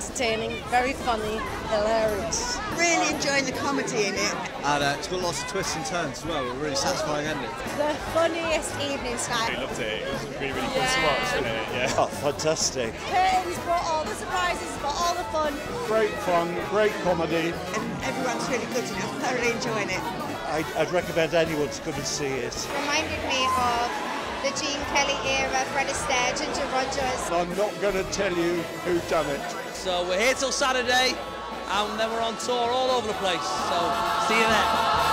entertaining, very funny, hilarious. Really enjoying the comedy in it. And it's got lots of twists and turns as well, a really satisfying ending. The funniest evening snack. I loved it. It was really, really good to watch, wasn't it? Yeah. Oh, fantastic. Curtains brought all the surprises, brought all the fun. Great fun, great comedy. And everyone's really good enough, thoroughly enjoying it. I'd recommend anyone to come and see it. Reminded me of the Gene Kelly era, Fred Astaire, Ginger Rogers. I'm not going to tell you who done it. So we're here till Saturday, and then we're on tour all over the place. So see you there.